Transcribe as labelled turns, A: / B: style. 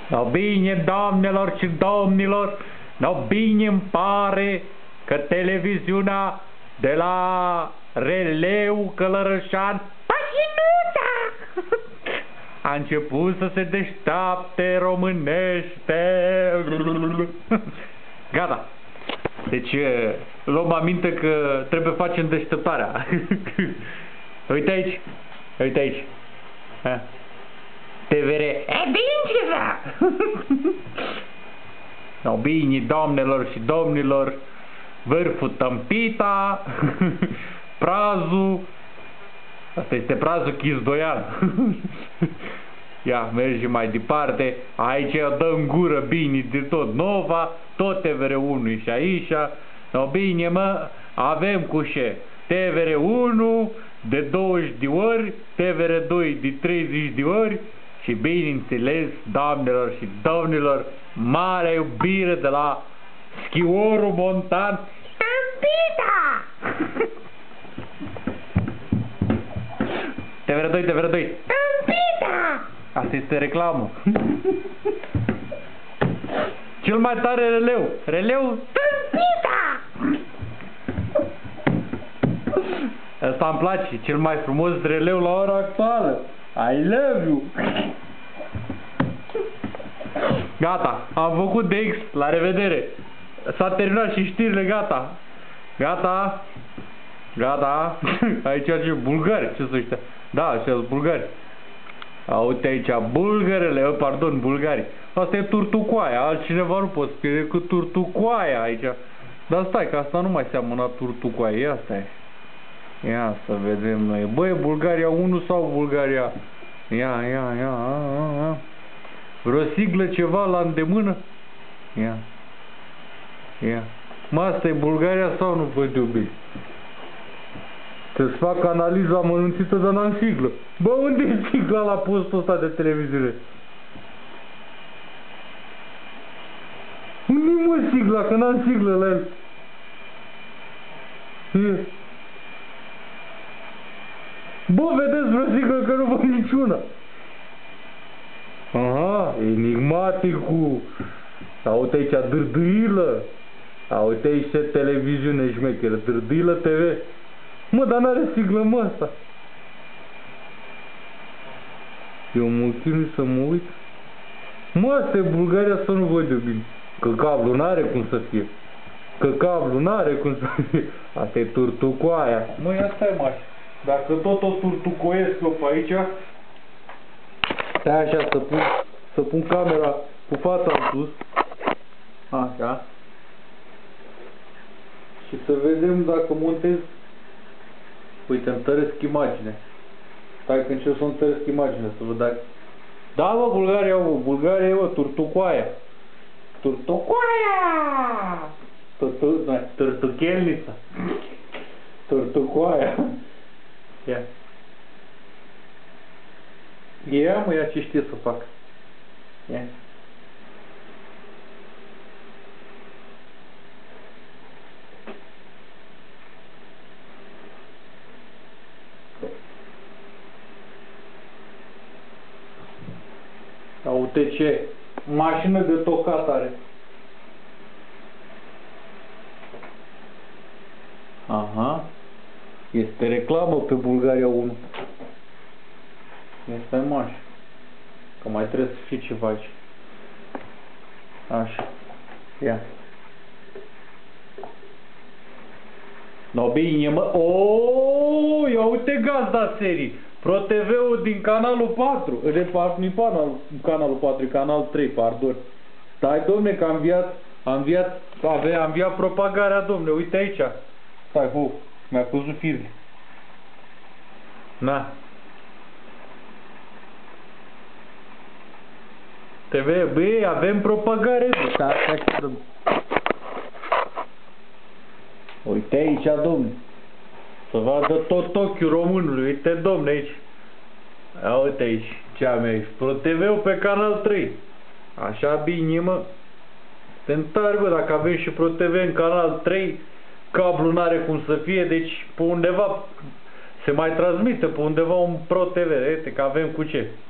A: No bine, doamnelor și domnilor, no bine îmi pare că televiziunea de la Releu Călărășan Pașinuța a început să se deșteapte românește. Gata. Deci luăm aminte că trebuie facem deșteptarea. Uite aici. Uite aici. TVR. E bine ceva. No, bine, doamnelor și domnilor, vârful Tămpita, prazul, asta este prazul Chizdoian. Ia, mergem mai departe, aici dăm gură bine de tot Nova, tot TVR1 și aici, no, bine mă, avem cu ce, TVR1 de 20 de ori, TVR2 de 30 de ori și bineînțeles, doamnelor și domnilor, marea iubire de la schiorul montan Tămpita! TVR2, TVR2 Tămpita! Asta este reclamă. Cel mai tare releu, releu Tămpita! Asta îmi place, cel mai frumos releu la ora actuală. I love you! Gata, am făcut DX, la revedere. S-a terminat și știrile, gata. Gata. Gata. Aici ce bulgari, ce sunt ăștia? Da, ăștia sunt bulgari. Uite aici, bulgărele, pardon, bulgari. Asta e turtucoaia, altcineva nu pot scrie decât turtucoaia aici. Dar stai, că asta nu mai seamănă turtucoaia, ia stai. Ia să vedem noi. Băi, Bulgaria 1 sau Bulgaria? Ia. Vreo siglă ceva la îndemână? Ia. Mă, asta e Bulgaria sau nu văd eu bine? Să-ți fac analiza amănunțită, dar n-am siglă. Bă, unde e sigla la postul ăsta de televiziune? Unde-i mă sigla? Că n-am siglă la el. Bă, vedeți vreo siglă că nu văd niciuna. Aha, enigmaticul. Uite aici, Dârdâilă. Uite aici ce televiziune șmecheră, Dârdâilă TV. Mă, dar n-are siglă, mă, asta. Eu mă chinui să mă uit. Mă, asta e Bulgaria sau nu văd eu bine? Că cablu n-are cum să fie. Că cablu n-are cum să fie. Asta e turtucoaia. Mă, ia stai, maș. Dacă tot o turtucoiesc eu pe aici, stai așa să pun camera cu fața în sus. Așa. Și să vedem dacă montez. Uite, întăresc imaginea. Stai că încerc să întăresc imaginea, să văd dacă... Da, bă, Bulgaria, bă, turtucoaia. Turtucoaia! Turtuchelnița. Turtucoaia. Ia. Ia, mă, ia ce știe să fac. Ia. Uite ce mașină de tocat are. Aha. Este reclamă pe Bulgaria 1. Este maș. Că mai trebuie să fie ceva aici. Așa. Ia. No bine, mă. Oh, ia uite gazda serii. Pro TV-ul din canalul 4. Nu canalul 4, canal 3, pardon. Stai, domne, că am înviat propagarea, domne. Uite aici. Stai, mi-a căzut firul. Na. TV, băi, avem propagare. Uite aici, domne. Să vadă tot ochiul românului. Uite, domne, aici. Uite aici, ce am aici. Pro TV-ul pe canal 3. Așa bine, mă. Suntem tari, bă, dacă avem și Pro TV în canal 3, cablu n-are cum să fie, deci pe undeva se mai transmite, pe undeva un Pro TV. Uite că avem cu ce.